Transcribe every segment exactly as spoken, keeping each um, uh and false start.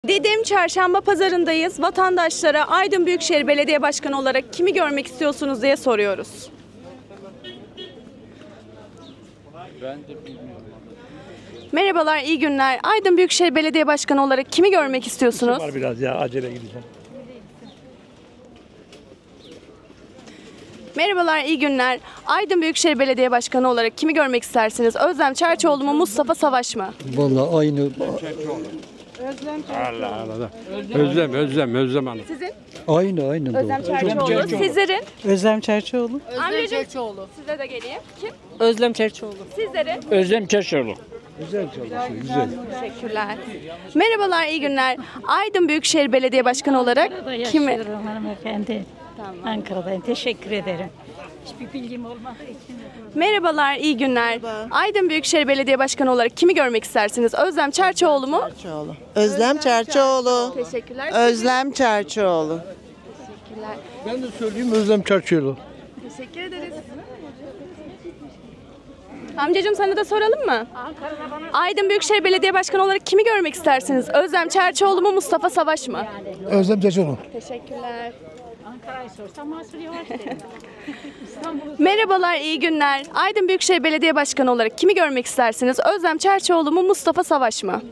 Didim Çarşamba Pazarı'ndayız. Vatandaşlara Aydın Büyükşehir Belediye Başkanı olarak kimi görmek istiyorsunuz diye soruyoruz. Ben de bilmiyorum. Merhabalar, iyi günler. Aydın Büyükşehir Belediye Başkanı olarak kimi görmek istiyorsunuz? Var biraz ya, acele gideceğim. Merhabalar, iyi günler. Aydın Büyükşehir Belediye Başkanı olarak kimi görmek istersiniz? Özlem Çerçioğlu mu, Mustafa Savaş mı? Vallahi aynı. Allah Allah. Özlem, Özlem, Özlem Hanım. Sizin? Aynı aynı. Özlem Çerçioğlu. Sizlerin? Özlem Çerçioğlu. Özlem Çerçioğlu. Size de geleyim. Kim? Özlem Çerçioğlu. Sizlerin? Özlem Çerçioğlu. Güzel çalışıyor, güzel. Teşekkürler. Merhabalar, iyi günler. Aydın Büyükşehir Belediye Başkanı olarak kimi? Yaşıyorum hanımefendi. Ankara'dayım. Teşekkür ederim. Hiçbir bilgim olmadığı için. Merhabalar, iyi günler. Aydın Büyükşehir Belediye Başkanı olarak kimi görmek istersiniz? Özlem Çerçioğlu mu? Çerçioğlu. Özlem Çerçioğlu. Teşekkürler. Özlem Çerçioğlu. Teşekkürler. Ben de söyleyeyim Özlem Çerçioğlu. Teşekkür ederiz. Amcacığım sana da soralım mı? Aydın Büyükşehir Belediye Başkanı olarak kimi görmek istersiniz? Özlem Çerçioğlu mu, Mustafa Savaş mı? Özlem Çerçioğlu. Teşekkürler. Ankara'yı sorsam Mahsur Yavaş derim. Merhabalar, iyi günler. Aydın Büyükşehir Belediye Başkanı olarak kimi görmek istersiniz? Özlem Çerçioğlu mu, Mustafa Savaş mı?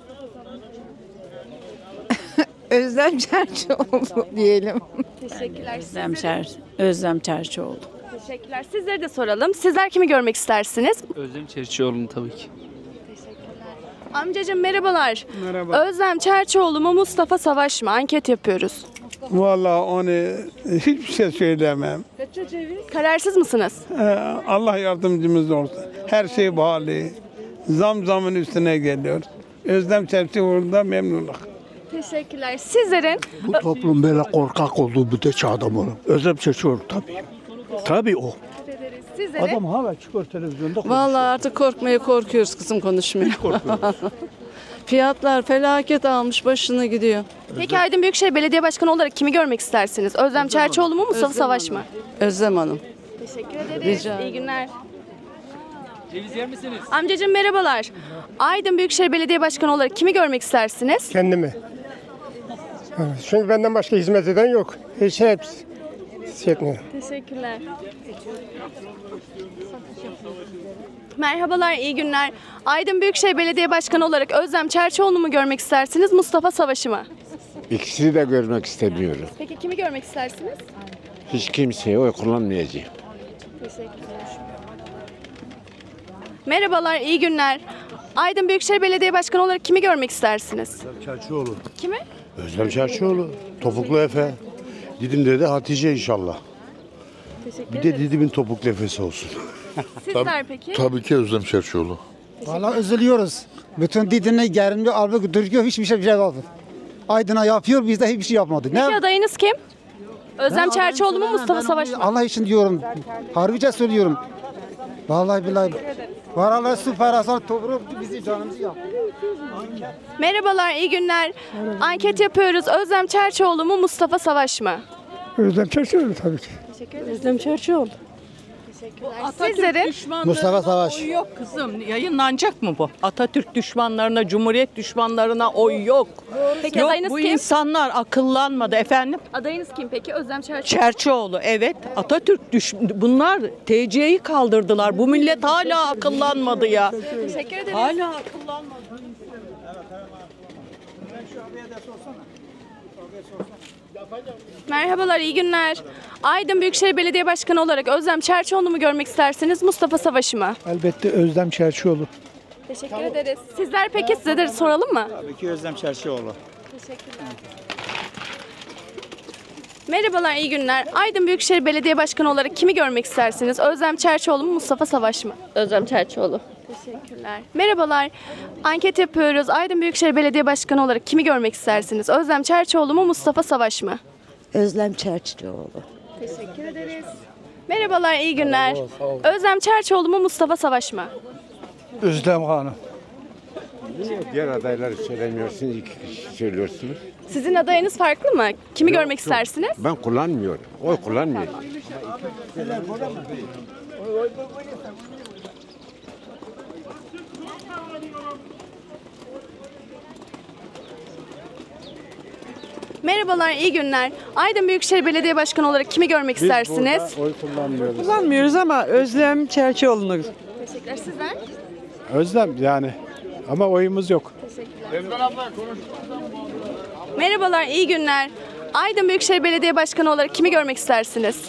Özlem Çerçioğlu diyelim. Teşekkürler. Özlem, Çer Özlem Çerçioğlu. Teşekkürler. Sizleri de soralım. Sizler kimi görmek istersiniz? Özlem Çerçioğlu'nu tabii ki. Amcacığım merhabalar. Merhaba. Özlem Çerçioğlu mu, Mustafa Savaş mı? Anket yapıyoruz. Vallahi onu hiçbir şey söyleyemem. Kararsız mısınız? Ee, Allah yardımcımız olsun. Her şey pahalı. Zam zamın üstüne geliyor. Özlem Çerçioğlu'ndan memnunum. Teşekkürler. Sizlerin? Bu toplum böyle korkak olduğu müddetçe adam olur. Özlem Çerçioğlu tabii. Tabii o. Sizlerin? Adam hala çıkıyor televizyonda konuşuyor. Vallahi artık korkmaya korkuyoruz kızım konuşmaya. Fiyatlar felaket almış başını gidiyor. Peki Aydın Büyükşehir Belediye Başkanı olarak kimi görmek istersiniz? Özlem Çerçioğlu mu, Mustafa Savaş mı? Özlem Hanım. Teşekkür ederiz. Rica İyi günler. Ceviz yer misiniz? Amcacığım merhabalar. Aydın Büyükşehir Belediye Başkanı olarak kimi görmek istersiniz? Kendimi. Evet, çünkü benden başka hizmet eden yok. Hiç hepsi şey etmiyor. Teşekkürler. Merhabalar, iyi günler. Aydın Büyükşehir Belediye Başkanı olarak Özlem Çerçioğlu mu görmek istersiniz, Mustafa Savaş'ı mı? İkisini de görmek istemiyorum. Peki kimi görmek istersiniz? Hiç kimseye oy kullanmayacağım. Teşekkürler. Merhabalar, iyi günler. Aydın Büyükşehir Belediye Başkanı olarak kimi görmek istersiniz? Çerçioğlu. Kimi? Özlem Çerçioğlu, Topuklu Efe. Didim'de de Hatice inşallah. Teşekkür Bir de ederim. Didim'in topuklu Efe'si olsun. Sizler peki? Tabii ki Özlem Çerçioğlu. Valla üzülüyoruz. Bütün Didim'e gerimli albe duruyor, hiçbir şey bir şey yapmadı. Aydın'a yapıyor, biz de hiçbir şey yapmadık. Peki adayınız kim? Özlem Çerçioğlu mu, Mustafa Ben Savaş onu mı? Allah için diyorum. Harbice söylüyorum. Vallahi billahi. Varalar su parasal topruk bizi canımızı yaptı. Merhabalar, iyi günler. Anket yapıyoruz. Özlem Çerçioğlu mu, Mustafa Savaş mı? Özlem Çerçioğlu tabii ki. Özlem Çerçioğlu. Sizlerin? Mustafa Savaş. Oy yok kızım. Yayınlanacak mı bu? Atatürk düşmanlarına, Cumhuriyet düşmanlarına oy yok. Peki Yok adayınız bu kim? insanlar akıllanmadı efendim. Adayınız kim peki? Özlem Çerçioğlu. Çerçioğlu evet. Atatürk düş bunlar T C'yi kaldırdılar. Bu millet hala akıllanmadı ya. Teşekkür ederiz. Hala akıllanmadı. Merhabalar, iyi günler. Aydın Büyükşehir Belediye Başkanı olarak Özlem Çerçioğlu mu görmek istersiniz, Mustafa Savaş'ı mı? Elbette Özlem Çerçioğlu. Teşekkür ederiz. Sizler peki size de soralım mı? Tabii ki Özlem Çerçioğlu. Teşekkürler. Merhabalar, iyi günler. Aydın Büyükşehir Belediye Başkanı olarak kimi görmek istersiniz? Özlem Çerçioğlu mu, Mustafa Savaş mı? Özlem Çerçioğlu. Teşekkürler. Merhabalar. Anket yapıyoruz. Aydın Büyükşehir Belediye Başkanı olarak kimi görmek istersiniz? Özlem Çerçioğlu mu, Mustafa Savaş mı? Özlem Çerçioğlu. Teşekkür ederiz. Merhabalar, iyi günler. Özlem Çerçioğlu mu, Mustafa Savaş mı? Özlem Hanım. Diğer adayları söylemiyorsunuz, iki kişi söylüyorsunuz. Sizin adayınız farklı mı? Kimi görmek istersiniz? Ben kullanmıyorum, oy kullanmıyorum. Merhabalar, iyi günler. Aydın Büyükşehir Belediye Başkanı olarak kimi görmek istersiniz? Oy kullanmıyoruz. Kullanmıyoruz ama Özlem Çerçioğlu'nu. Teşekkürler. Sizler? Özlem yani. Ama oyumuz yok. Merhabalar, iyi günler. Aydın Büyükşehir Belediye Başkanı olarak kimi görmek istersiniz?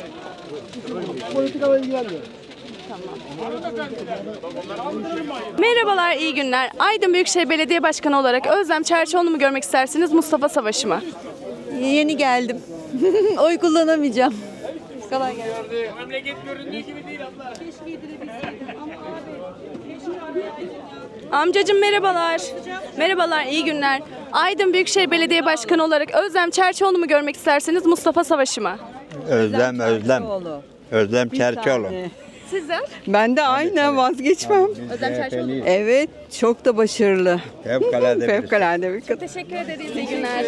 Merhabalar, iyi günler. Aydın Büyükşehir Belediye Başkanı olarak Özlem Çerçioğlu'nu mu görmek istersiniz, Mustafa Savaş'ı mı? Yeni geldim. Oy kullanamayacağım. Kolay gelsin. Amcacığım merhabalar. Merhabalar, iyi günler. Aydın Büyükşehir Belediye Başkanı olarak Özlem Çerçioğlu'nu mu görmek istersiniz, Mustafa Savaş'ı mı? Özlem, Özlem. Özlem Çerçioğlu. Sizler? Ben de aynen vazgeçmem. Özlem Çerçioğlu. Evet, çok da başarılı. Fevkalade. Fevkalade bir kadın. Teşekkür ederiz, iyi günler.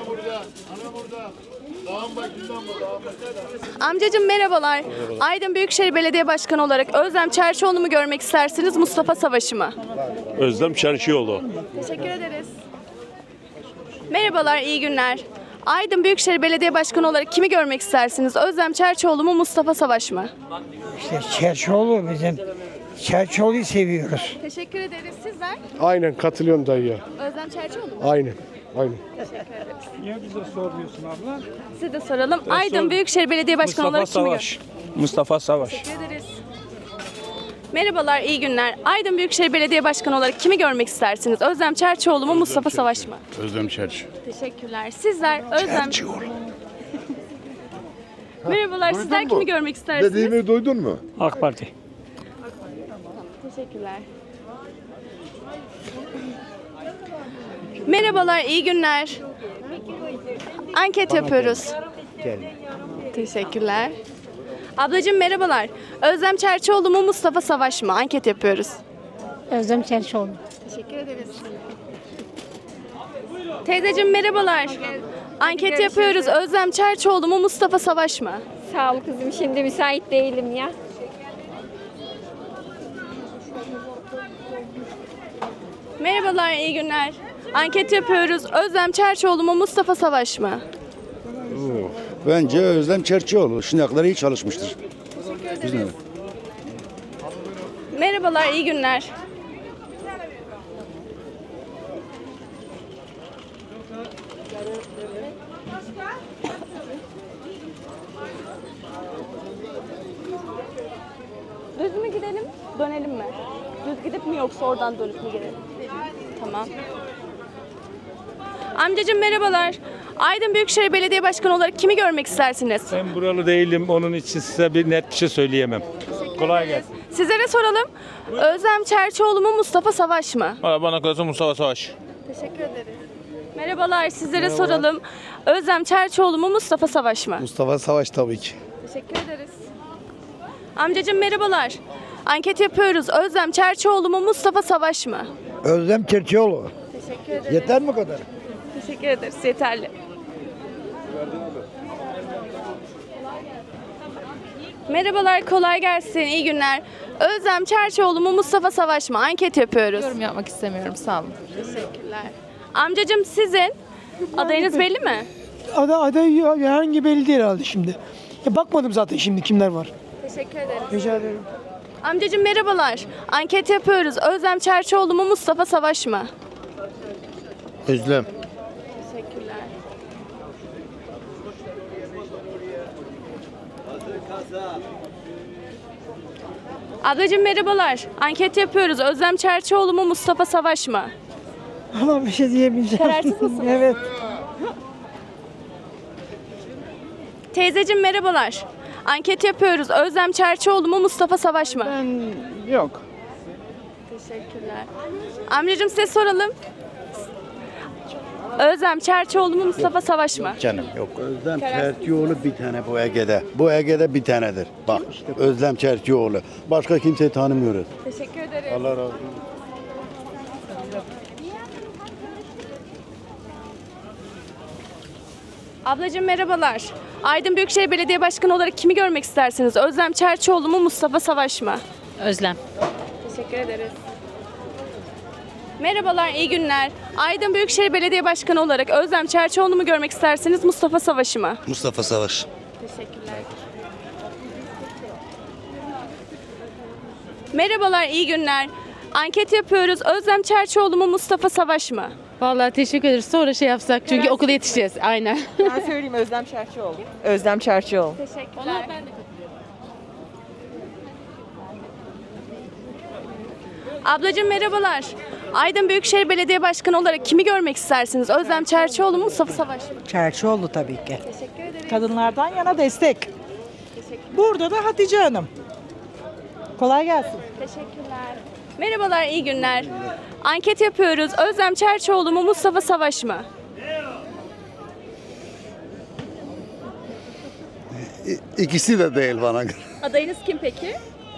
Amcacığım merhabalar. Aydın Büyükşehir Belediye Başkanı olarak Özlem Çerçioğlu'nu mu görmek istersiniz, Mustafa Savaş'ı mı? Özlem Çerçioğlu. Teşekkür ederiz. Merhabalar, iyi günler. Aydın Büyükşehir Belediye Başkanı olarak kimi görmek istersiniz? Özlem Çerçioğlu mu, Mustafa Savaş mı? İşte Çerçioğlu bizim. Çerçioğlu'yu seviyoruz. Teşekkür ederiz. Sizler? Aynen katılıyorum dayıya. Özlem Çerçioğlu mu? Aynen. Aynen. Niye bize sormuyorsun abla? Size de soralım. Aydın Büyükşehir Belediye Başkanı olarak kimi görmek? Mustafa Savaş. Teşekkür ederiz. Merhabalar, iyi günler. Aydın Büyükşehir Belediye Başkanı olarak kimi görmek istersiniz? Özlem Çerçioğlu mu, Mustafa Savaş mı? Özlem Çerçioğlu. Teşekkürler. Sizler Özlem... Merhabalar, sizler kimi görmek istersiniz? Dediğimi duydun mu? AK Parti. Teşekkürler. Merhabalar, iyi günler. Anket yapıyoruz. Teşekkürler. Ablacığım merhabalar. Özlem Çerçioğlu mu, Mustafa Savaş mı? Anket yapıyoruz. Özlem Çerçioğlu. Teşekkür ederiz. Teyzeciğim merhabalar. Anket yapıyoruz. Özlem Çerçioğlu mu, Mustafa Savaş mı? Sağ ol kızım, şimdi müsait değilim ya. Merhabalar, iyi günler. Anket yapıyoruz. Özlem Çerçioğlu mu, Mustafa Savaş mı? Bence Özlem Çerçioğlu. Şimdiye kadar iyi çalışmıştır. Güzel. Merhabalar, iyi günler. Düz mü gidelim, dönelim mi? Düz gidip mi yoksa oradan dönüp mü gidelim? Tamam. Amcacığım merhabalar. Aydın Büyükşehir Belediye Başkanı olarak kimi görmek istersiniz? Ben buralı değilim. Onun için size bir net bir şey söyleyemem. Kolay gelsin. Sizlere soralım. Özlem Çerçioğlu mu, Mustafa Savaş mı? Bana kalırsa Mustafa Savaş. Teşekkür ederiz. Merhabalar, sizlere soralım. Özlem Çerçioğlu mu, Mustafa Savaş mı? Mustafa Savaş tabii ki. Teşekkür ederiz. Amcacığım merhabalar. Anket yapıyoruz. Özlem Çerçioğlu mu, Mustafa Savaş mı? Özlem Çerçioğlu. Teşekkür ederiz. Yeter mi kadar? Teşekkür ederiz. Yeterli. Merhabalar, kolay gelsin. İyi günler. Özlem Çerçioğlu mu, Mustafa Savaş mı? Anket yapıyoruz. Yorum yapmak istemiyorum. Sağ olun. Teşekkürler. Amcacığım sizin adayınız belli mi? Aday, aday herhangi belli değil herhalde şimdi. Ya bakmadım zaten şimdi kimler var. Teşekkür ederim. Rica ederim. Amcacığım merhabalar. Anket yapıyoruz. Özlem Çerçioğlu mu, Mustafa Savaş mı? Özlem. Teşekkürler. Ablacığım merhabalar. Anket yapıyoruz. Özlem Çerçioğlu mu, Mustafa Savaş mı? Ama bir şey diyemeyeceğim. Kararsız mısınız? Evet. Teyzeciğim merhabalar. Anket yapıyoruz. Özlem Çerçioğlu mu, Mustafa Savaş mı? Ben yok. Teşekkürler. Amcacığım size soralım. Özlem Çerçioğlu mu, Mustafa Savaş mı? Canım yok. Özlem Çerçioğlu bir tane bu Ege'de. Bu Ege'de bir tanedir. Bak Özlem Çerçioğlu. Başka kimseyi tanımıyoruz. Teşekkür ederim. Allah razı olsun. Ablacığım merhabalar. Aydın Büyükşehir Belediye Başkanı olarak kimi görmek istersiniz? Özlem Çerçioğlu mu, Mustafa Savaş mı? Özlem. Teşekkür ederiz. Merhabalar, iyi günler. Aydın Büyükşehir Belediye Başkanı olarak Özlem Çerçioğlu mu görmek istersiniz, Mustafa Savaş'ı mı? Mustafa Savaş. Teşekkürler. Merhabalar, iyi günler. Anket yapıyoruz. Özlem Çerçioğlu mu, Mustafa Savaş mı? Vallahi teşekkür ederiz. Sonra şey yapsak çünkü okula yetişeceğiz. Aynen. Ben söyleyeyim Özlem Çerçioğlu. Özlem Çerçioğlu. Teşekkürler. Ablacığım merhabalar. Aydın Büyükşehir Belediye Başkanı olarak kimi görmek istersiniz? Özlem Çerçioğlu mu, Mustafa Savaş mı? Çerçioğlu tabii ki. Teşekkür ederim. Kadınlardan yana destek. Burada da Hatice Hanım. Kolay gelsin. Teşekkürler. Merhabalar, iyi günler. Anket yapıyoruz. Özlem Çerçioğlu mu, Mustafa Savaş mı? İkisi de değil bana göre. Adayınız kim peki?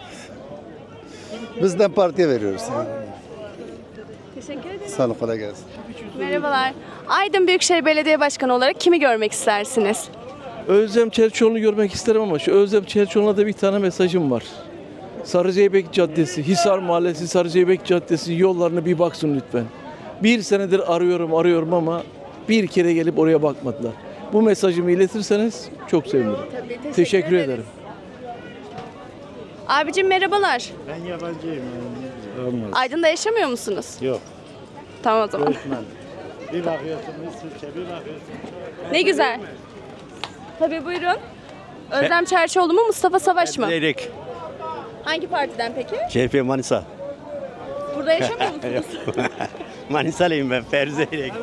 Biz de partiye veriyoruz. Teşekkür ederim. Sağ olun, kolay gelsin. Merhabalar. Aydın Büyükşehir Belediye Başkanı olarak kimi görmek istersiniz? Özlem Çerçioğlu'nu görmek isterim ama şu Özlem Çerçioğlu'na da bir tane mesajım var. Sarıceybek Caddesi, Hisar Mahallesi, Sarıceybek Caddesi yollarına bir baksın lütfen. Bir senedir arıyorum arıyorum ama bir kere gelip oraya bakmadılar. Bu mesajımı iletirseniz çok sevinirim. Tabii, teşekkür, Teşekkür ederiz. ederim. Abicim merhabalar. Ben yabancıyım. Olmaz. Aydın'da yaşamıyor musunuz? Yok. Tamam o zaman. Göçmen. Bir bakıyorsun İsviçre, bir bakıyorsun. Ne güzel. Tabii buyurun. Özlem Çerçioğlu mu, Mustafa Savaş mı? Zeyrek. Hangi partiden peki? C H P Manisa. Burada yaşamıyor musunuz? Manisalıyım ben, Ferdi Zeyrek.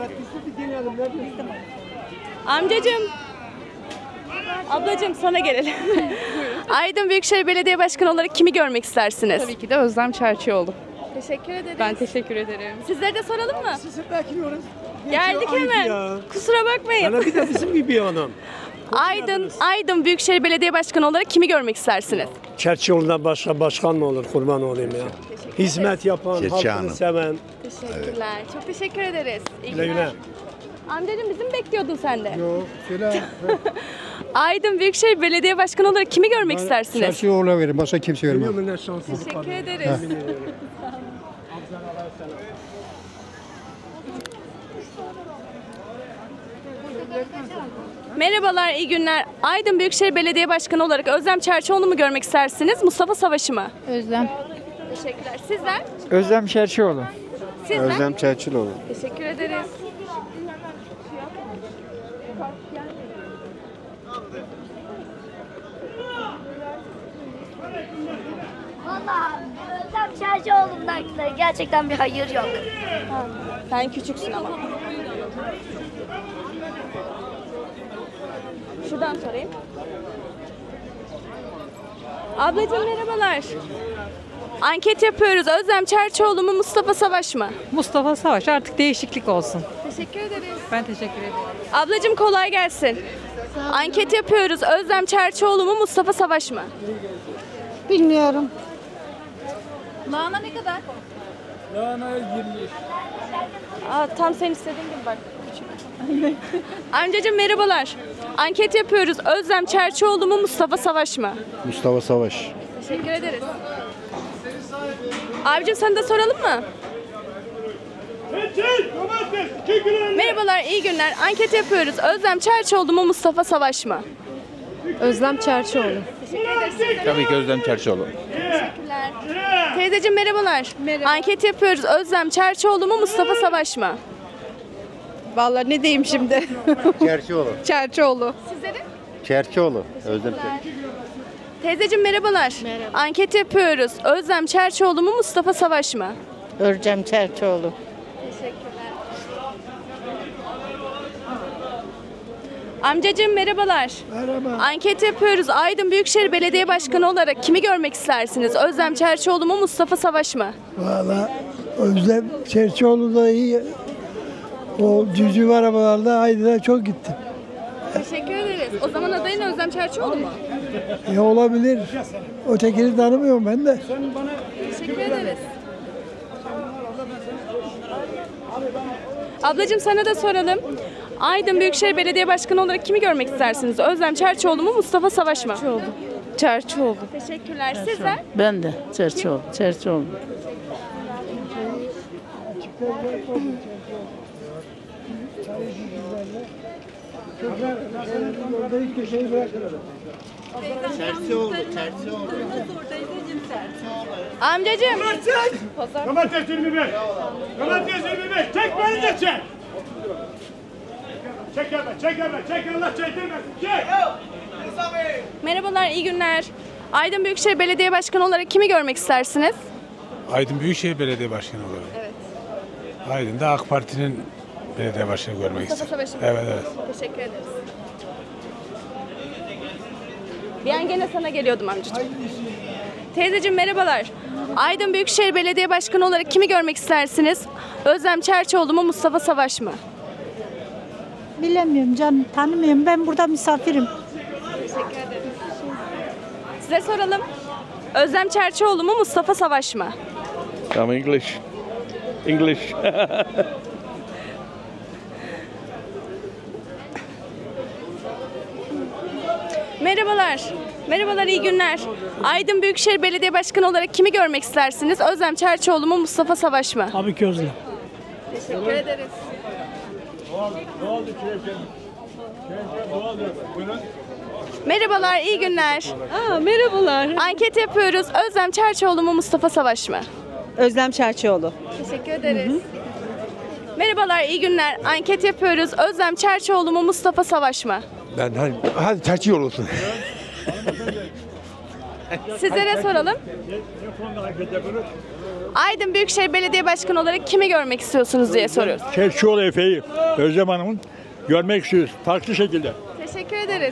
Amcacığım. Ablacığım sana gelelim. Aydın Büyükşehir Belediye Başkanı olarak kimi görmek istersiniz? Tabii ki de Özlem Çerçioğlu. Teşekkür ederim. Ben teşekkür ederim. Sizleri de soralım mı? Sizi bekliyoruz. Geldik hemen. Kusura bakmayın. Bana bir de bizim gibi adam. Aydın, Aydın Büyükşehir Belediye Başkanı olarak kimi görmek istersiniz? Çerçioğlu'ndan başka başkan mı olur, kurban olayım ya. Hizmet yapan, Çerçi halkını Hanım. seven. Teşekkürler. Çok teşekkür ederiz. İyi Güle günler. güle. Amcacığım bizim bekliyordun sen de. Yok, söyle. Aydın Büyükşehir Belediye Başkanı olarak kimi görmek istersiniz? Çerçioğlu'na verin, başka kimse vermem. Biliyor musun ne şanslı bir Teşekkür kadın. ederiz. Merhabalar, iyi günler. Aydın Büyükşehir Belediye Başkanı olarak Özlem Çerçioğlu mu görmek istersiniz, Mustafa Savaş'ı mı? Özlem. Teşekkürler. Sizler? Özlem Çerçioğlu. Sizler? Özlem Çerçioğlu. Teşekkür ederiz. Vallahi Özlem Çerçioğlu'ndan gerçekten bir hayır yok. Sen küçüksün ama. Şuradan sorayım. Ablacığım merhabalar. Anket yapıyoruz. Özlem Çerçioğlu mu, Mustafa Savaş mı? Mustafa Savaş, artık değişiklik olsun. Teşekkür ederiz. Ben teşekkür ederim. Ablacığım kolay gelsin. Anket yapıyoruz. Özlem Çerçioğlu mu, Mustafa Savaş mı? Bilmiyorum. Lahana ne kadar? Lahana yirmi. Aa, tam sen istediğin gibi bak. Amcacığım merhabalar. Anket yapıyoruz. Özlem Çerçioğlu mu, Mustafa Savaş mı? Mustafa Savaş. Teşekkür ederiz. Abicim sana da soralım mı? Merhabalar, iyi günler. Anket yapıyoruz. Özlem Çerçioğlu mu, Mustafa Savaş mı? Özlem Çerçioğlu. Teşekkür ederiz. Tabii ki Özlem Çerçioğlu. Teşekkürler. Teyzeciğim merhabalar. Merhaba. Anket yapıyoruz. Özlem Çerçioğlu mu, Mustafa Savaş mı? Vallahi ne diyeyim şimdi? Çerçioğlu. Çerçioğlu. Sizlerin? Çerçioğlu. Özlem Çerçioğlu. Teyzeciğim merhabalar. Merhaba. Anket yapıyoruz. Özlem Çerçioğlu mu, Mustafa Savaş mı? Özlem Çerçioğlu. Teşekkürler. Amcacığım merhabalar. Merhaba. Anket yapıyoruz. Aydın Büyükşehir Belediye Başkanı olarak kimi görmek istersiniz? Özlem Çerçioğlu mu, Mustafa Savaş mı? Valla Özlem Çerçioğlu da iyi. O cücü arabalarla Aydın'a çok gittim. Teşekkür ederiz. O zaman adayın Özlem Çerçioğlu mu? E olabilir. Ötekini tanımıyorum ben de. Teşekkür ederiz. Ablacığım sana da soralım. Aydın Büyükşehir Belediye Başkanı olarak kimi görmek istersiniz? Özlem Çerçioğlu mu, Mustafa Savaş mı? Çerçioğlu. Çerçioğlu. Teşekkürler. Sizler? Ben de Çerçioğlu. Çerçioğlu. Çerçioğlu, Çerçioğlu. Amcacığım. Domates yirmi beş. Domates yirmi beş. Çek beni de çek. Çek hemen, çek hemen, çek Allah çektirmesin. Çek. Merhabalar, iyi günler. Aydın Büyükşehir Belediye Başkanı olarak kimi görmek istersiniz? Aydın Büyükşehir Belediye Başkanı olarak. Evet. Aydın'da AK Parti'nin belediye başkanı görmek Mustafa istedim. Savaş'ı. Evet, evet. Teşekkür ederiz. Bir an gene sana geliyordum amcacığım. Teyzeciğim merhabalar. Aydın Büyükşehir Belediye Başkanı olarak kimi görmek istersiniz? Özlem Çerçioğlu mu, Mustafa Savaş mı? Bilemiyorum canım, tanımıyorum. Ben burada misafirim. Teşekkür ederim. Size soralım. Özlem Çerçioğlu mu, Mustafa Savaş mı? Tamam, English. English. Merhabalar. Merhabalar, iyi günler. Aydın Büyükşehir Belediye Başkanı olarak kimi görmek istersiniz? Özlem Çerçioğlu mu, Mustafa Savaş mı? Tabii ki Özlem. Teşekkür ederiz. Merhabalar, iyi günler. Aa, merhabalar. Anket yapıyoruz. Özlem Çerçioğlu mu, Mustafa Savaş mı? Özlem Çerçioğlu. Teşekkür ederiz. Merhabalar, iyi günler. Anket yapıyoruz. Özlem Çerçioğlu mu, Mustafa Savaş mı? Ben hadi, hadi Çerçioğlu olsun. Sizlere soralım. Aydın Büyükşehir Belediye Başkanı olarak kimi görmek istiyorsunuz diye soruyoruz. Çerçioğlu Efe'yi, Özlem Hanım'ın görmek istiyoruz. Farklı şekilde. Teşekkür ederiz.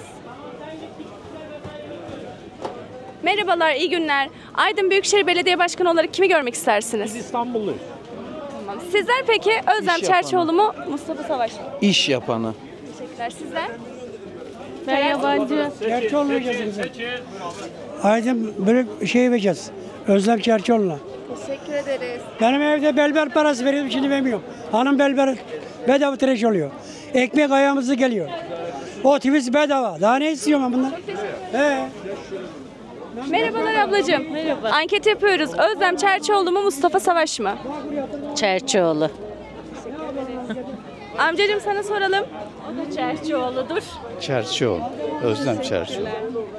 Merhabalar, iyi günler. Aydın Büyükşehir Belediye Başkanı olarak kimi görmek istersiniz? Biz İstanbulluyuz. Tamam. Sizler peki Özlem Çerçioğlu mu, Mustafa Savaş mı? İş yapanı. Teşekkürler. Sizler? Ben yabancı. Çerçioğlu vereceğiz. Aydın böyle şey vereceğiz. Özlem Çerçioğlu'na. Teşekkür ederiz. Benim evde belber parası veriyorum, şimdi vermiyorum. Hanım belber bedava tıraş oluyor. Ekmek ayağımızı geliyor. Otobüs bedava. Daha ne istiyorum ben bundan? He. Merhabalar ablacığım. Merhaba. Anket yapıyoruz. Özlem Çerçioğlu mu, Mustafa Savaş mı? Çerçioğlu. Amcacığım sana soralım. O da Çerçioğlu'dur. Çerçioğlu. Özlem Çerçioğlu.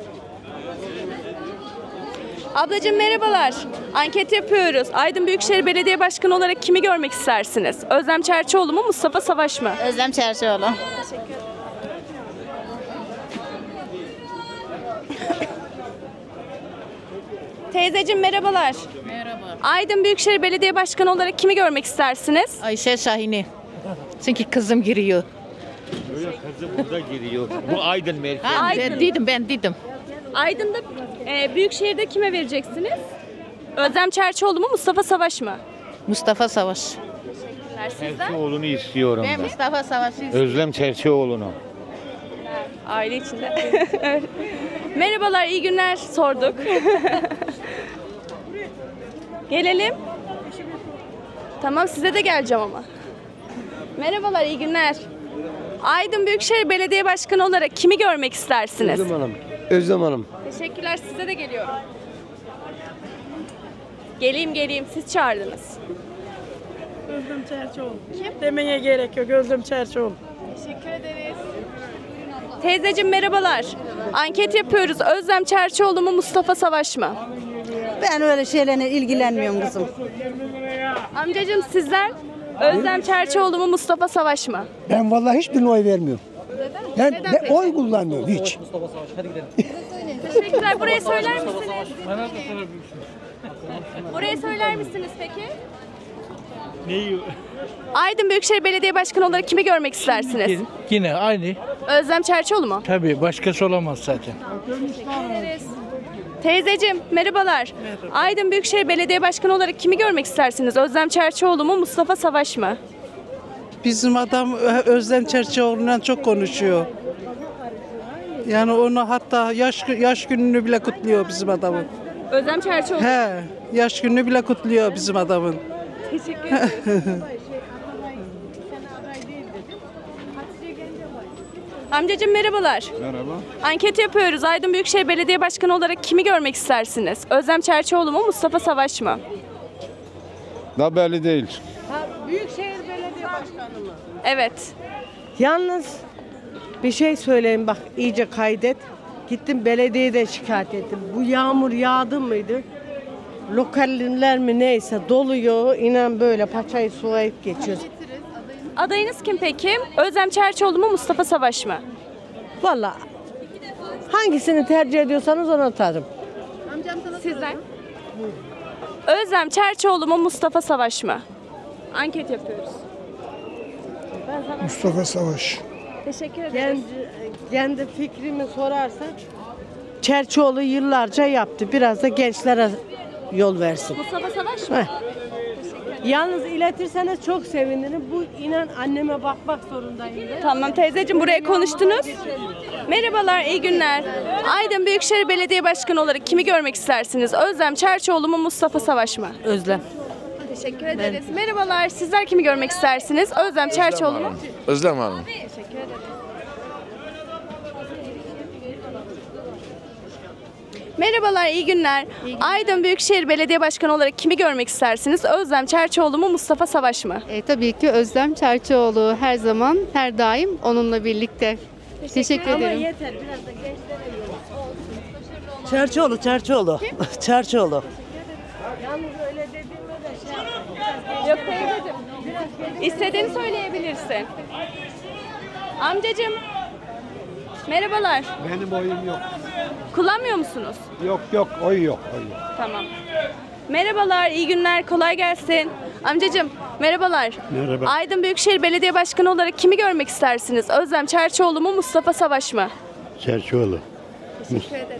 Ablacığım merhabalar. Anket yapıyoruz. Aydın Büyükşehir Belediye Başkanı olarak kimi görmek istersiniz? Özlem Çerçioğlu mu, Mustafa Savaş mı? Özlem Çerçioğlu. Teşekkür ederim. Teyzeciğim merhabalar. Merhaba. Aydın Büyükşehir Belediye Başkanı olarak kimi görmek istersiniz? Ayşe Şahin'i. Çünkü kızım giriyor. Kızım burada giriyor. Bu Aydın merkezi. Ha, Aydın. ben dedim, ben dedim. Aydın'da e, Büyükşehir'de kime vereceksiniz? Özlem Çerçioğlu mu, Mustafa Savaş mı? Mustafa Savaş. Teşekkürler. Sizden? Çerçioğlu'nu istiyorum Ben ben. Mustafa Savaş'ı Özlem Çerçioğlu'nu. Aile içinde. Evet. Merhabalar, iyi günler sorduk. Gelelim. Tamam, size de geleceğim ama. Merhabalar, iyi günler. Aydın Büyükşehir Belediye Başkanı olarak kimi görmek istersiniz? Özlem Hanım. Özlem Hanım. Teşekkürler, size de geliyorum. Geleyim geleyim, siz çağırdınız. Özlem Çerçioğlu. Kim? Demeye gerek yok. Özlem Çerçioğlu. Teşekkür ederiz. Teyzeciğim merhabalar. Anket yapıyoruz. Özlem Çerçioğlu mu, Mustafa Savaş mı? Ben öyle şeylerle ilgilenmiyorum kızım. Amcacığım sizler? Özlem Çerçioğlu mu, Mustafa Savaş mı? Ben vallahi hiçbirine oy vermiyorum. Ben, Neden ben peki? oy kullanmıyorum hiç. Teşekkürler. Burayı söyler misiniz? Burayı söyler misiniz peki? Neyi? Aydın Büyükşehir Belediye Başkanı olarak kimi görmek istersiniz? Yine aynı. Özlem Çerçioğlu mu? Tabii başkası olamaz zaten. Teşekkür ederiz. Teyzeciğim merhabalar. Aydın Büyükşehir Belediye Başkanı olarak kimi görmek istersiniz? Özlem Çerçioğlu mu, Mustafa Savaş mı? Bizim adam Özlem Çerçioğlu'ndan çok konuşuyor. Yani onu hatta yaş yaş gününü bile kutluyor bizim adamın. Özlem Çerçioğlu. He, yaş gününü bile kutluyor bizim adamın. Teşekkür ederim. Amcacığım merhabalar. Merhaba. Anket yapıyoruz. Aydın Büyükşehir Belediye Başkanı olarak kimi görmek istersiniz? Özlem Çerçioğlu mu, Mustafa Savaş mı? Daha belli değil. Büyükşehir Belediye Başkanı mı? Evet. Yalnız bir şey söyleyeyim bak iyice kaydet. Gittim belediyede şikayet ettim. Bu yağmur yağdı mıydı? Lokaller mi neyse doluyor. İnan böyle paçayı sulayıp geçiyoruz. Adayınız kim peki? Özlem Çerçioğlu mu Mustafa Savaş mı? Vallahi hangisini tercih ediyorsanız onu atarım. Sizden? Özlem Çerçioğlu mu Mustafa Savaş mı? Anket yapıyoruz. Mustafa Savaş. Teşekkür ederiz. Kendi, kendi fikrimi sorarsan Çerçioğlu yıllarca yaptı. Biraz da gençlere yol versin. Mustafa Savaş mı? Heh. Yalnız iletirseniz çok sevinirim. Bu inan anneme bakmak zorundayım. Tamam teyzeciğim, buraya konuştunuz. Merhabalar, iyi günler. Aydın Büyükşehir Belediye Başkanı olarak kimi görmek istersiniz? Özlem Çerçioğlu mu Mustafa Savaş mı? Özlem. Teşekkür ederiz. Merhabalar, sizler kimi görmek istersiniz? Özlem Çerçioğlu mu? Özlem Hanım. Teşekkür ederim. Merhabalar, iyi günler. Aydın Büyükşehir Belediye Başkanı olarak kimi görmek istersiniz? Özlem Çerçioğlu mu Mustafa Savaş mı? E, tabii ki Özlem Çerçioğlu her zaman, her daim onunla birlikte. Teşekkür, Teşekkür ederim. Yeter, biraz da gençlere yol. Çerçioğlu, Çerçioğlu. Çerçioğlu. Yalnız öyle dediğime de şey Yok teyzeciğim. İstediğini söyleyebilirsin. Amcacığım. Merhabalar. Benim oyum yok. Kullanmıyor musunuz? Yok yok oy yok oy yok. Tamam. Merhabalar, iyi günler, kolay gelsin. Amcacığım, merhabalar. Merhaba. Aydın Büyükşehir Belediye Başkanı olarak kimi görmek istersiniz? Özlem Çerçioğlu mu Mustafa Savaş mı? Çerçioğlu. Teşekkür ederiz.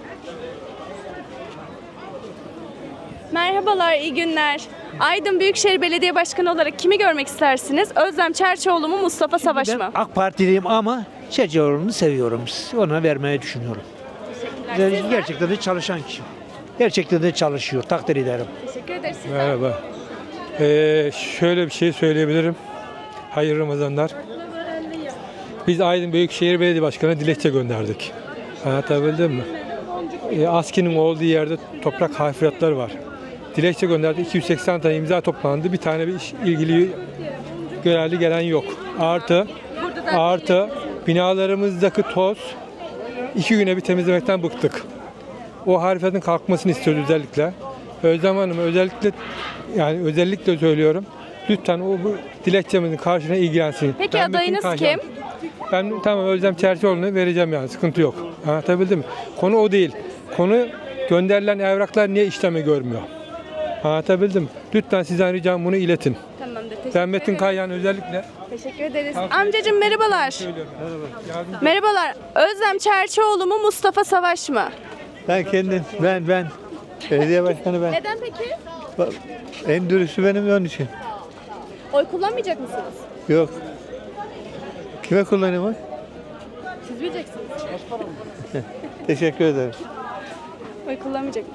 Merhabalar, iyi günler. Aydın Büyükşehir Belediye Başkanı olarak kimi görmek istersiniz? Özlem Çerçioğlu mu Mustafa Savaş Ben mı? AK Partiliyim ama Çerçioğlu'nu seviyorum. Ona vermeyi düşünüyorum. Teşekkürler. Gerçekten de çalışan kişi. Gerçekten de çalışıyor. Takdir ederim. Teşekkür ederiz. Merhaba. Ee, şöyle bir şey söyleyebilirim. Hayırlı Ramazanlar. Biz Aydın Büyükşehir Belediye Başkanı'na dilekçe gönderdik. Anlatabildim mi? Ee, ASKİ'nin olduğu yerde toprak harfiyatları var. Dilekçe gönderdik. iki yüz seksen tane imza toplandı. Bir tane bir iş, ilgili görevli gelen yok. Artı artı binalarımızdaki toz iki güne bir temizlemekten bıktık. O harfiyatın kalkmasını istiyoruz özellikle. Özlem Hanım özellikle yani özellikle söylüyorum. Lütfen o bu dilekçemizin karşına ilgilensin. Peki Ben adayınız bütün kim? Ben tamam Özlem Çerçioğlu'nu vereceğim yani sıkıntı yok. Anlatabildim mi? Konu o değil. Konu gönderilen evraklar niye işleme görmüyor? Anlatabildim mi? Lütfen sizden ricam bunu iletin. Tamamdır. Teşekkür Ben Metin ederim. Kayhan özellikle. Teşekkür ederiz. Amcacığım merhabalar. Merhaba. Merhabalar. Özlem Çerçioğlu mu Mustafa Savaş mı? Ben kendim, ben ben. Belediye başkanı ben. Neden peki? Bak, en dürüstü benim onun için. Oy kullanmayacak mısınız? Yok. Kime kullanayım oy? Siz bileceksiniz. Teşekkür ederim. Oy kullanmayacakmış.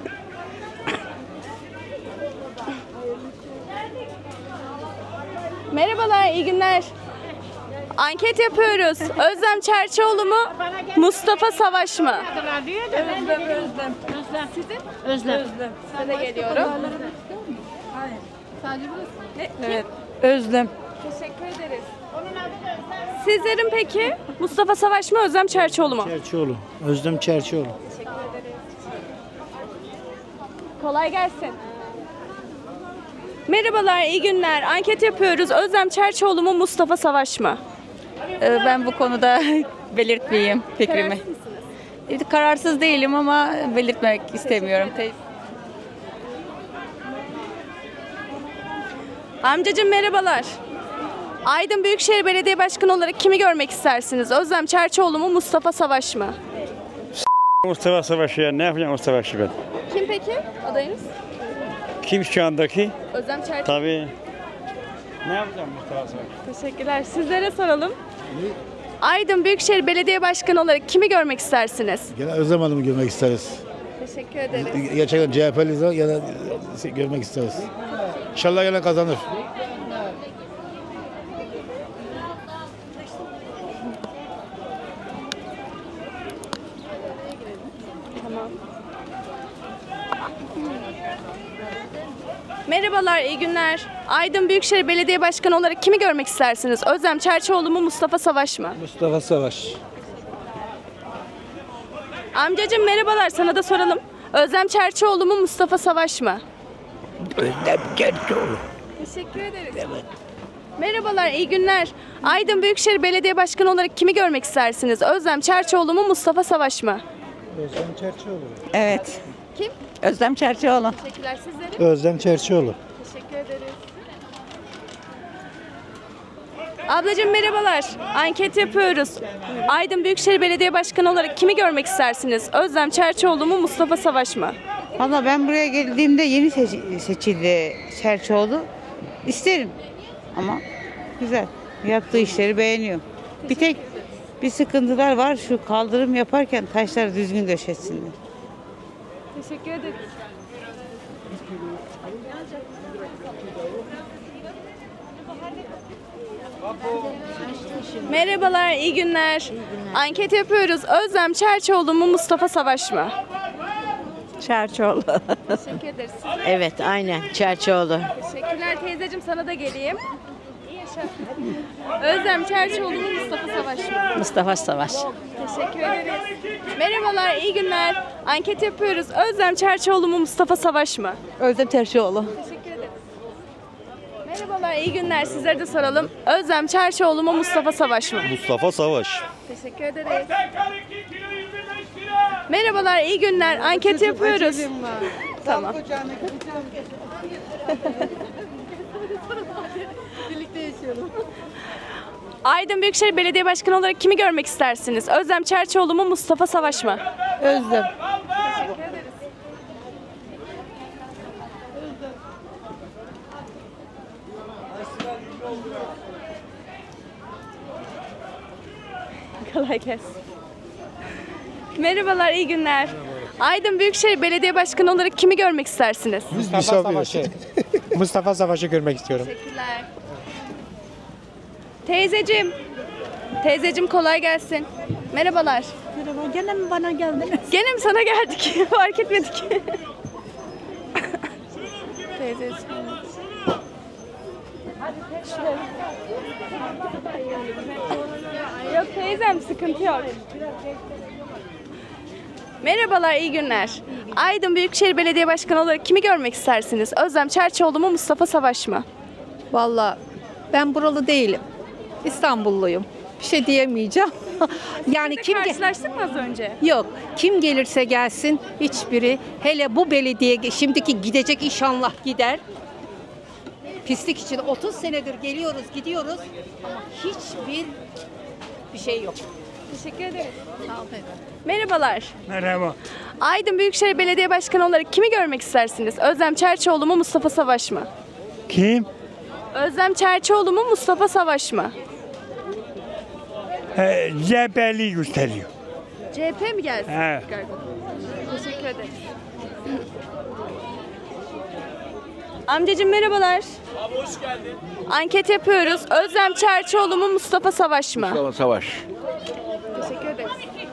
Merhabalar, iyi günler. Anket yapıyoruz. Özlem Çerçioğlu mu, Mustafa Savaş mı? Özlem, Özlem. Özlem. Sizin? Özlem. Özlem. Size de geliyorum. Sadece burası. Ne? Evet. Özlem. Teşekkür ederiz. Sizlerin peki Mustafa Savaş mı, Özlem Çerçioğlu mu? Çerçioğlu. Özlem Çerçioğlu. Teşekkür ederiz. Kolay gelsin. Merhabalar, iyi günler. Anket yapıyoruz. Özlem Çerçioğlu mu, Mustafa Savaş mı? Ben bu konuda belirtmeyeyim fikrimi. Kararsız değilim ama belirtmek istemiyorum. Amcacığım merhabalar. Aydın Büyükşehir Belediye Başkanı olarak kimi görmek istersiniz? Özlem Çerçioğlu mu, Mustafa Savaş mı? Mustafa Savaş ya, ne yapacağım Mustafa Savaş'ı ben? Kim peki adayınız? Kim şu andaki? Özlem Çerçioğlu. Tabii. Ne yapacağım Mustafa Savaş? Teşekkürler. Sizlere soralım. Aydın Büyükşehir Belediye Başkanı olarak kimi görmek istersiniz? Gene Özlem Hanım'ı görmek isteriz. Teşekkür ederiz. Gerçekten C H P'liyiz ya da görmek isteriz. İnşallah gene kazanır. Tamam. Merhabalar, iyi günler. Aydın Büyükşehir Belediye Başkanı olarak kimi görmek istersiniz? Özlem Çerçioğlu mu, Mustafa Savaş mı? Mustafa Savaş. Amcacığım merhabalar, sana da soralım. Özlem Çerçioğlu mu, Mustafa Savaş mı? Özlem Çerçioğlu. Teşekkür ederiz. Evet. Merhabalar, iyi günler. Aydın Büyükşehir Belediye Başkanı olarak kimi görmek istersiniz? Özlem Çerçioğlu mu, Mustafa Savaş mı? Özlem Çerçioğlu. Evet. Kim? Özlem Çerçioğlu. Teşekkürler, sizleri. Özlem Çerçioğlu. Teşekkür ederiz. Ablacığım merhabalar. Anket yapıyoruz. Aydın Büyükşehir Belediye Başkanı olarak kimi görmek istersiniz? Özlem Çerçioğlu mu, Mustafa Savaş mı? Valla ben buraya geldiğimde yeni seç- seçildi Çerçioğlu. İsterim ama güzel. Yaptığı işleri beğeniyorum. Bir tek bir sıkıntılar var. Şu kaldırım yaparken taşları düzgün döşetsinler. Teşekkür ederiz. Merhabalar, iyi günler. Anket yapıyoruz. Özlem Çerçioğlu mu, Mustafa Savaş mı? Çerçioğlu. Teşekkür ederiz. Evet, aynen Çerçioğlu. Teşekkürler teyzeciğim, sana da geleyim. İyi yaşa. Özlem Çerçioğlu mu, Mustafa Savaş mı? Mustafa Savaş. Teşekkür ederiz. Merhabalar, iyi günler. Anket yapıyoruz. Özlem Çerçioğlu mu, Mustafa Savaş mı? Özlem Çerçioğlu. Teşekkür ederiz. Merhabalar, iyi günler. Sizlere de soralım. Özlem Çerçioğlu mu, Mustafa Savaş mı? Mustafa Savaş. Teşekkür ederiz. Merhabalar, iyi günler. Anket yapıyoruz. Tamam. Birlikte yaşayalım. Aydın Büyükşehir Belediye Başkanı olarak kimi görmek istersiniz? Özlem Çerçioğlu mu, Mustafa Savaş mı? Özlem. Teşekkür ederiz. Kolay gelsin. Merhabalar, iyi günler. Aydın Büyükşehir Belediye Başkanı olarak kimi görmek istersiniz? Mustafa Savaş'ı. Mustafa Savaş'ı görmek istiyorum. Teşekkürler. Teyzeciğim. Teyzeciğim kolay gelsin. Merhabalar. Merhaba, gene mi bana geldiniz? Gene mi sana geldik? Fark etmedik. Teyzeciğim. Yok teyzem, sıkıntı yok. Merhabalar, iyi günler. Aydın Büyükşehir Belediye Başkanı olarak kimi görmek istersiniz? Özlem Çerçioğlu mu, Mustafa Savaş mı? Vallahi ben buralı değilim. İstanbulluyum. Bir şey diyemeyeceğim. Yani kim ge- Karşılaştık mı az önce? Yok. Kim gelirse gelsin hiçbiri, hele bu belediye şimdiki gidecek, inşallah gider. Pislik için otuz senedir geliyoruz, gidiyoruz ama hiçbir bir şey yok. Teşekkür ederiz. Merhabalar. Merhaba. Aydın Büyükşehir Belediye Başkanı olarak kimi görmek istersiniz? Özlem Çerçioğlu mu, Mustafa Savaş mı? Kim? Özlem Çerçioğlu mu, Mustafa Savaş mı? Ee, C H P'li gösteriyor. C H P mi gelsin? He. Teşekkür ederiz. Amcacığım merhabalar. Abi hoş geldin. Anket yapıyoruz. Özlem Çerçioğlu mu, Mustafa Savaş mı? Mustafa Savaş. Teşekkür ederiz.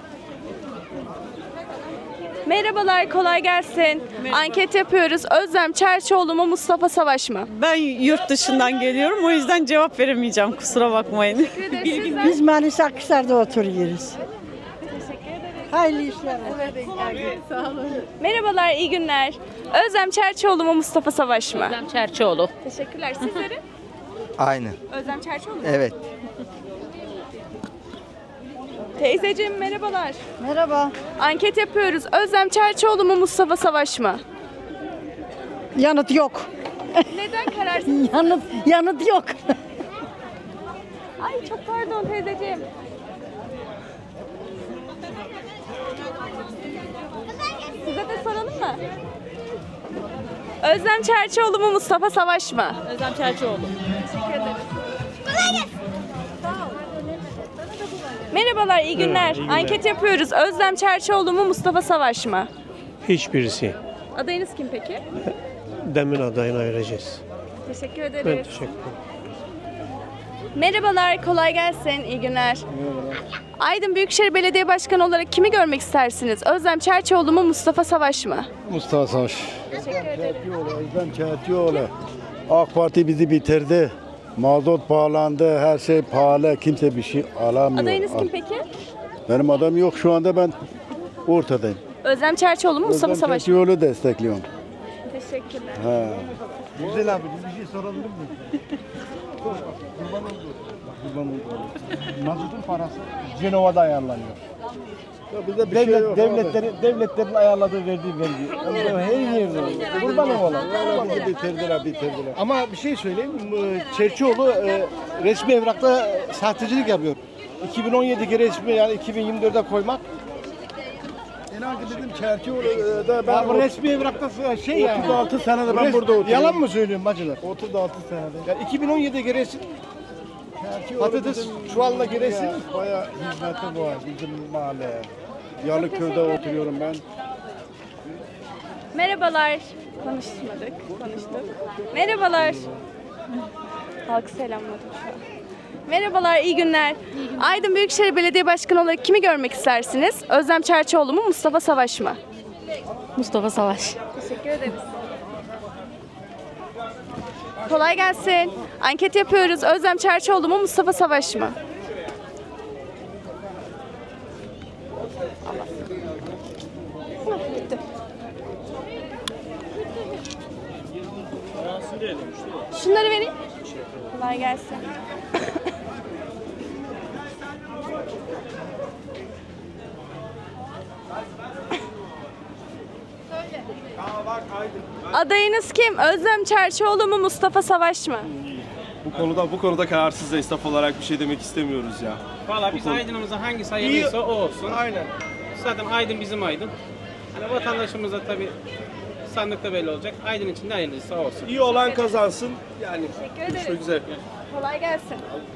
Merhabalar, kolay gelsin. Anket yapıyoruz. Özlem Çerçioğlu mu, Mustafa Savaş mı? Ben yurt dışından geliyorum, o yüzden cevap veremeyeceğim, kusura bakmayın. Biz Manisa Akhisar'da oturuyoruz. Teşekkür ederiz. Hayırlı işler. Sağ olun. Merhabalar, iyi günler. Özlem Çerçioğlu mu, Mustafa Savaş mı? Özlem Çerçioğlu. Teşekkürler. Sizleri? Aynı. Özlem Çerçioğlu mu? Evet. Teyzeciğim merhabalar. Merhaba. Anket yapıyoruz. Özlem Çerçioğlu mu, Mustafa Savaş mı? Yanıt yok. Neden kararsız? yanıt, yanıt yok. Ay çok pardon teyzeciğim. Size de soralım mı? Özlem Çerçioğlu mu, Mustafa Savaş mı? Özlem Çerçioğlu. Teşekkür ederiz. Merhabalar, iyi günler. Evet, iyi günler. Anket yapıyoruz. Özlem Çerçioğlu mu, Mustafa Savaş mı? Hiçbirisi. Adayınız kim peki? Demin adayına vereceğiz. Teşekkür ederiz. Ben teşekkür ederim. Merhabalar, kolay gelsin. İyi günler. Aydın Büyükşehir Belediye Başkanı olarak kimi görmek istersiniz? Özlem Çerçioğlu mu, Mustafa Savaş mı? Mustafa Savaş. Teşekkür ederim. Özlem Çerçioğlu. AK Parti bizi bitirdi. Mazot pahalandı, her şey pahalı. Kimse bir şey alamıyor. Adayınız kim peki? Benim adam yok şu anda, ben ortadayım. Özlem Çerçioğlu mu Mustafa Özlem Savaş mı? Çerçioğlu destekliyorum. Teşekkürler. Ha. Güzel abi bir şey sorabilir miyim? Kurban oldu. Kurban oldu. Mazotun parası Cenova'da ayarlanıyor. Ya bizde bir Devlet, şey yok devletlerin, devletlerin ayarladığı verdiği vergi. Yani her yerde. Kurban olalım. Valla bizi bitirdiler, bitirdiler. Ama bir şey söyleyeyim. Çerçioğlu e, resmi evrakta sahtecilik yapıyor. iki bin on yediki resmi yani iki bin yirmi dörde koymak. İnan ki bizim Çerçioğlu'da ben Ya bu resmi evrakta şey ya. otuz altı senede ben burada oturuyorum. Yalan mı söylüyorum bacılar? otuz altı senede. Yani iki bin on yedideki resim patates bizim- çuvalına giresin. Ya, bayağı hizmeti var bizim mahalleye. Yalıköy'de oturuyorum ben. Merhabalar. Konuşmadık, konuştuk. Merhabalar. Halkı selamladım şu an. Merhabalar, iyi günler. Aydın Büyükşehir Belediye Başkanı olarak kimi görmek istersiniz? Özlem Çerçioğlu mu, Mustafa Savaş mı? Mustafa Savaş. Teşekkür ederiz. Kolay gelsin. Anket yapıyoruz. Özlem Çerçioğlu mu, Mustafa Savaş mı? Gitti. Şunları vereyim. Kolay gelsin. Adayınız kim? Özlem Çerçioğlu mu, Mustafa Savaş mı? Bu konuda bu konuda kararsız da esnaf olarak bir şey demek istemiyoruz ya. Valla biz Aydın'ımıza hangi hayırlıysa o olsun. Aynen. Zaten Aydın bizim Aydın. Hani vatandaşımıza tabii sandıkta belli olacak. Aydın için de hayırlıysa o olsun. İyi olan kazansın. Yani Teşekkür ederim. çok güzel. Kolay gelsin.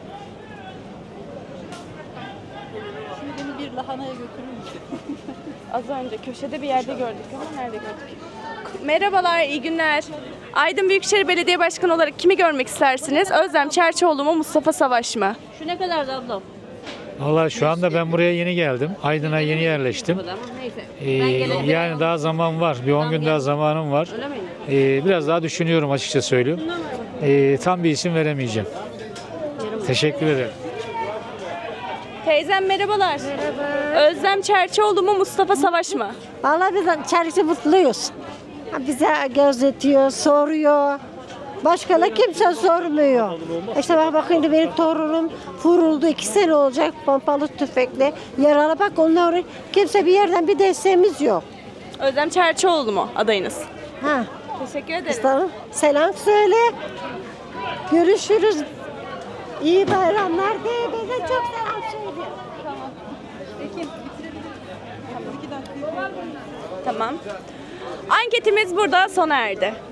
Şimdi beni bir lahanaya götürür müsün? Az önce köşede bir yerde gördük ama nerede gördük? Merhabalar, iyi günler. Aydın Büyükşehir Belediye Başkanı olarak kimi görmek istersiniz? Özlem Çerçioğlu mu, Mustafa Savaş mı? Şu ne kadardı ablam? Vallahi şu anda ben buraya yeni geldim. Aydın'a yeni yerleştim. Ee, yani daha zaman var. Bir on gün daha zamanım var. Ee, biraz daha düşünüyorum açıkça söyleyeyim. Ee, tam bir isim veremeyeceğim. Teşekkür ederim. Teyzem merhabalar. Merhaba. Özlem Çerçioğlu mu, Mustafa Savaş mı? Vallahi biz Çerçi mutluyuz. Bize gözetiyor, soruyor. Başka da kimse sormuyor. İşte bak bakın benim torunum vuruldu, iki sene olacak pompalı tüfekle. Yaralı bak onlar kimse bir yerden bir desteğimiz yok. Özlem Çerçioğlu mu adayınız? Ha. Teşekkür ederim. Tamam. Selam söyle. Görüşürüz. İyi bayramlar de. Bize çok selam söyle. Tamam. Peki. Tamam. Tamam. Anketimiz burada sona erdi.